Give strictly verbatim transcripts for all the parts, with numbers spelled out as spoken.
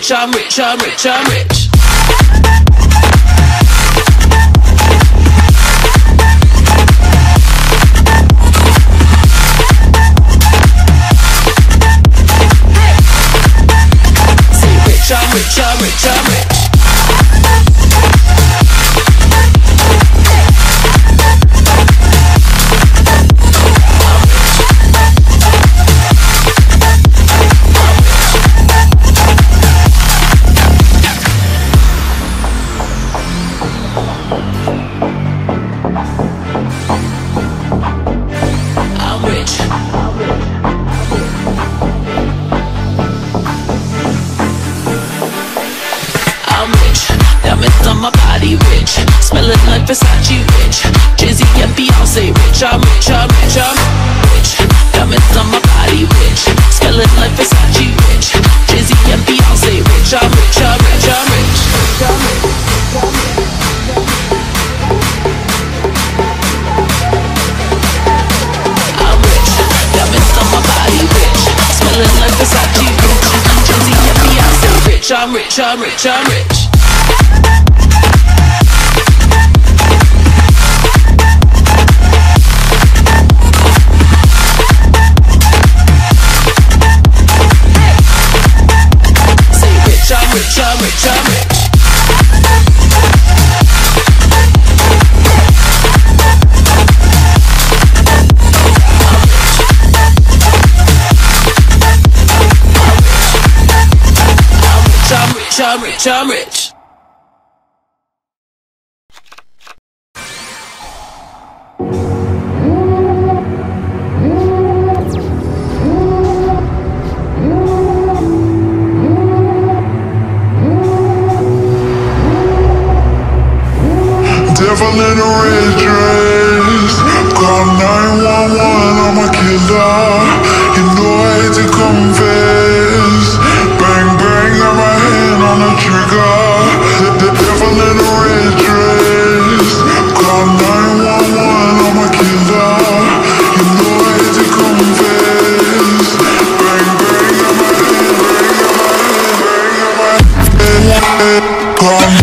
rich, I'm rich, I'm rich, I'm rich. I'm rich, I'm rich, I'm rich. I'm rich. I'm rich, diamonds on my body rich, smelling like Versace rich, Jay-Z and Beyonce rich. I'm rich, I'm rich, I'm rich, diamonds on my body rich, smelling like Versace rich, Jay-Z and Beyonce rich. I'm rich, I'm rich, I'm rich, I'm rich. I'm rich, diamonds on my body rich, smelling like Versace rich, Jay-Z and Beyonce rich. I'm rich, I'm rich, I'm rich. I'm rich, I'm rich, I'm rich. I'm rich, I'm rich, I'm rich. Devil in a red dress, call nine one one, I'm a killer. You know I hate to confess. Bang bang, got my hand on the trigger. The, the devil in a red dress, call nine one one, I'm a killer. You know I hate to confess. Bang bang, got my hand, bang, got my hand, bang, got my hand. Call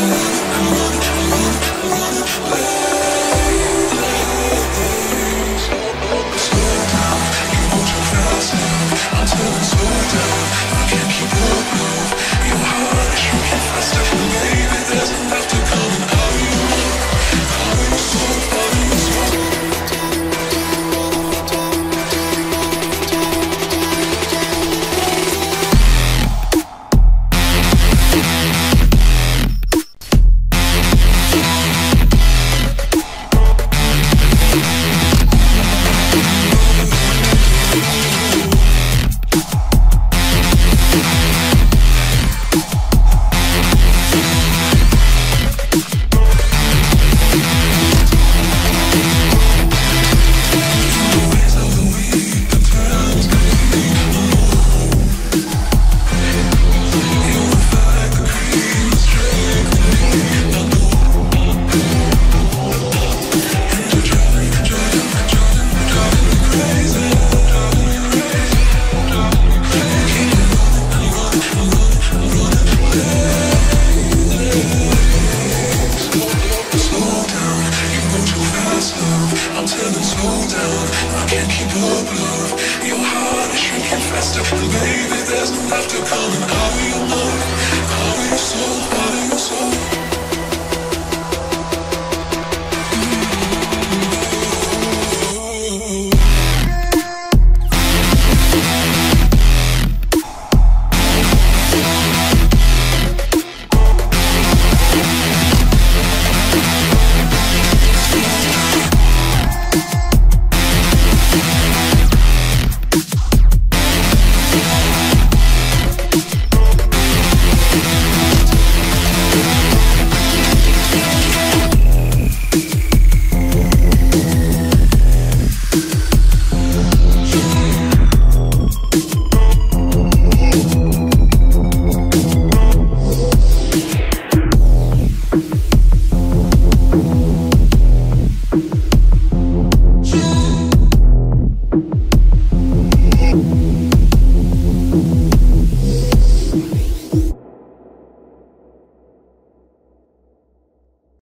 We'll be right back.